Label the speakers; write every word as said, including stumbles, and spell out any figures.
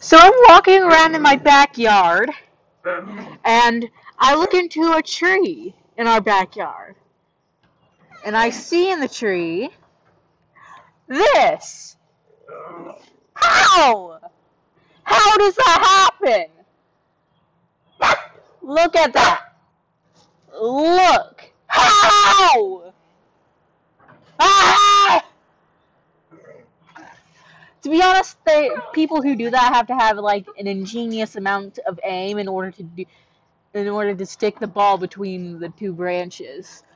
Speaker 1: So I'm walking around in my backyard, and I look into a tree in our backyard, and I see in the tree this. How? How does that happen? Look at that. Look. How? Ah! To be honest, they people who do that have to have like an ingenious amount of aim in order to do, in order to stick the ball between the two branches.